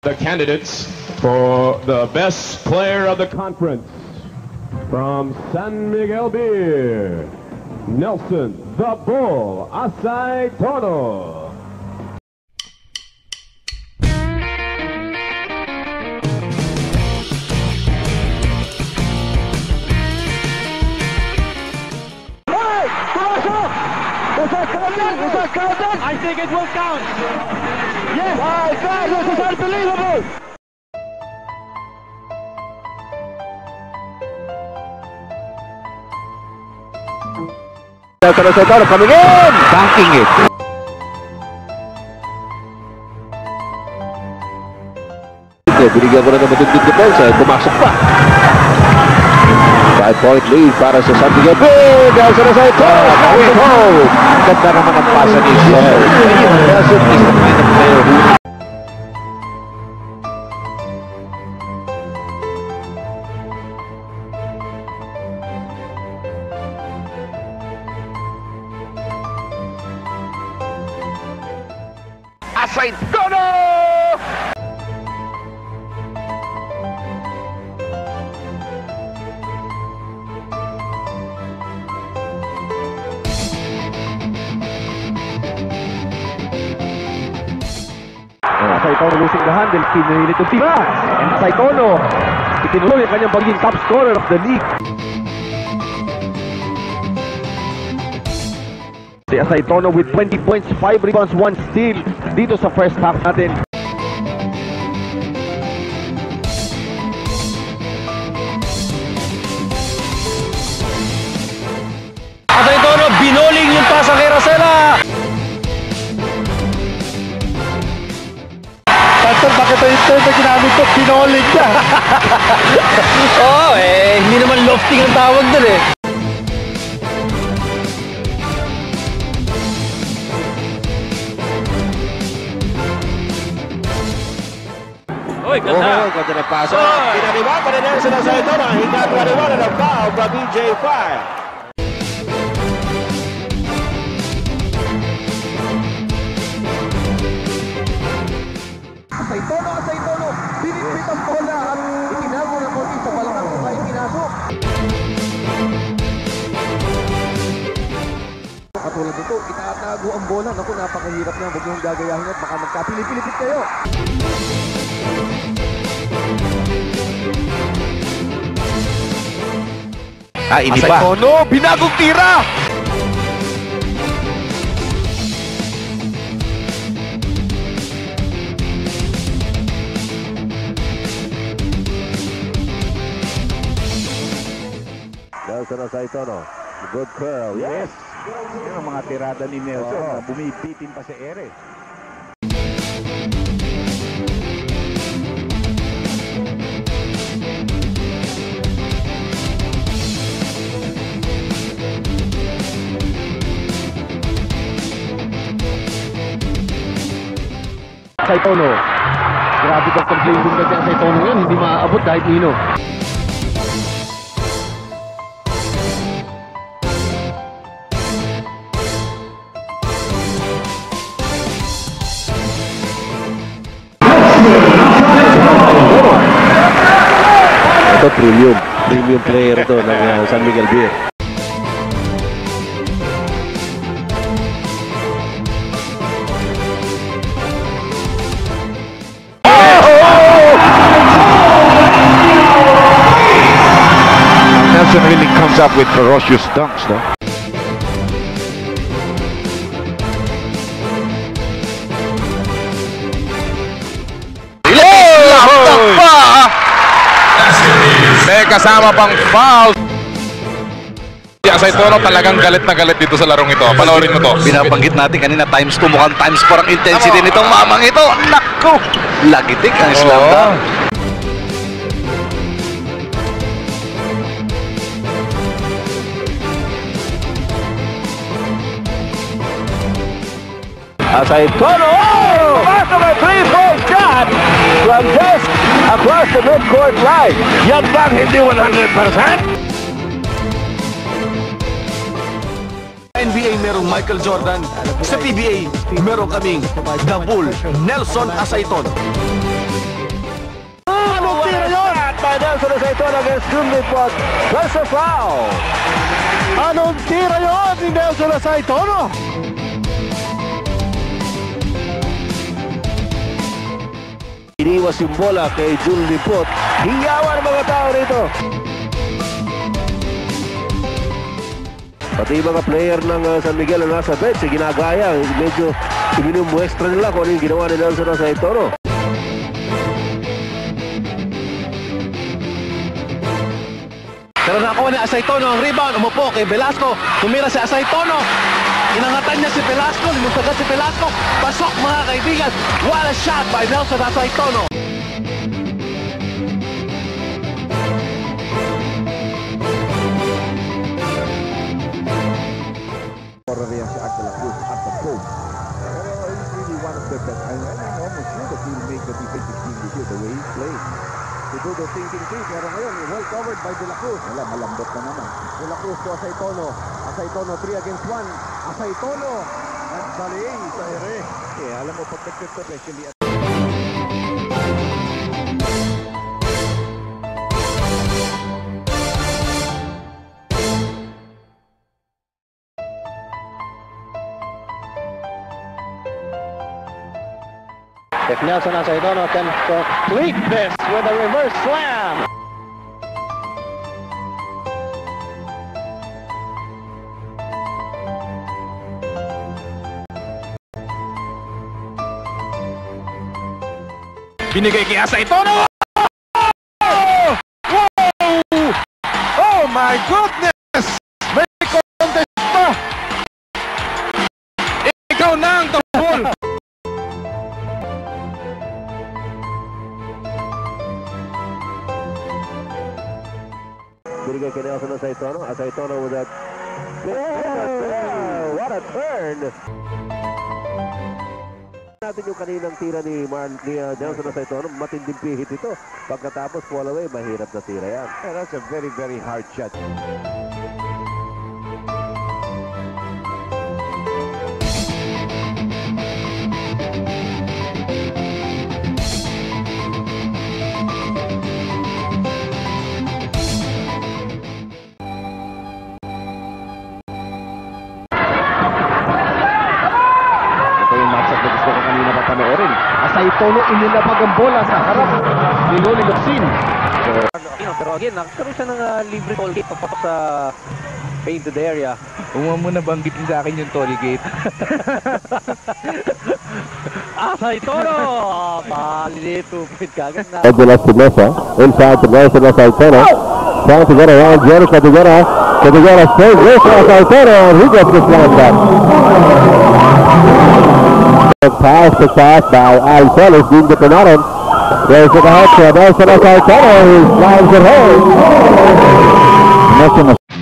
The candidates for the best player of the conference from San Miguel Beer, Nelson the Bull Asaytono. Is that counted? I think it will count. Yes. My God, this is unbelievable. Asaytono coming in, banking it. Binigyan ko na ng matinding depensa, pumasok pa. 5-point lead para sa San Miguel Beer. Dahil sa Asaytono. Ganda naman ang pasa ni Siel. Nelson is the kind of player who... Asaytono! Asaytono losing the handle, pinilit ng tira, and Asaytono itinuloy ang kanyang pagiging top scorer of the league. Si Asaytono with 20 points, 5 rebounds, 1 steal dito sa first half natin. Asaytono binoling yung pasa kay Rosella. Bakit ito yung ginamit ko? Pinolig ka. Oo, hindi naman lofting ang tawag doon eh. Oy, ganda. Ganda na pasa. Pinaniba pa rin sa Asaytono. He got 21 and a foul from BJ Fire. Asaytono, binitbit ang bola at itinago ng konti sa balakang ay kinasok. Katulad nito, itatago ang bola. Naku, napakahirap na. Huwag niyong gagayahin at baka magkapilipilipit kayo. Ini pa. Asaytono, binagong tira! Nelson Asaytono, good curl, yes. Yan ang mga tirada ni Nelson na bumibitin pa sa ere. Asaytono, grabe kang complaint din kasi Asaytono yun, hindi maaabot kahit nino. Ito premium player ito ng San Miguel Beer. Nelson really comes up with ferocious dunks, no? May kasama pang foul. Si Asaytono talagang galit na galit dito sa larong ito. Panoorin mo to. Binabanggit natin kanina, times 2, mukhang times 4 ang intensity nitong mamang ito. Naku! Lagitik ang slam dunk. Asaytono! Back of a 3-point shot from just across the midcourt line. Yan bang hindi 100%? NBA merong Michael Jordan, sa PBA meron kaming The Bull, Nelson Asaytono. Anong tira yun? By Nelson Asaytono against Jumlipot. There's a foul. Anong tira yun ni Nelson Asaytono? Iniwas yung bola kay Jumlipot. Hiyawan ang mga tao rito. Pati yung mga player ng San Miguel na nasa bench, ginagaya. Medyo iminumuestra nila kung ano yung ginawa ni Nelson Asaytono. Pero nakuha ni Asaytono ang rebound. Umupo kay Velasco. Tumira si Asaytono. Inangatan niya si Velasco. Limusagat si Velasco. Pasok mga kaibigan. What a shot by Nelson Asaytono. Riyan si Agdala Cruz at the post. Pero he's really one of the best. I'm almost sure that he'll make the defensive team this year, the way he's playing. To do the thinking thing, pero ngayon, well covered by De La Cruz. Wala, malambot na naman. De La Cruz to Asaytono. Asaytono 3 against 1. Asaytono at Balay sa ere. Eh, alam mo, pag especially at If Nelson Asaytono can complete this with a reverse slam. Binigay kay Asaytono! Oh my goodness! May contest pa! Ikaw na ang tabol! Binigay kay Nelson Asaytono. Asaytono with that. Oh, what a turn! Natin yung kaninang tira ni Nelson Asaytono. Matinding pihit ito. Pagkatapos fall away, mahirap na tira yan. yeah, that's a very, very hard shot. Asaytono inilabag ang bola sa harap ni Noli Locsin. Pero again, nagkaroon siya ng libre toll gate papasok sa painted area. Huwag mo na banggitin sa akin yung toll gate. Asaytono! Palito, point kagad na. Edula Simesa, inside to Nelson Asaytono. Trying to get around Jerry Catigera. Catigera stays with Asaytono, and he gets the slam back. Pass to pass by Alcelis, being the Pinaron. There's the head to Nelson Asaytono, who slides it home.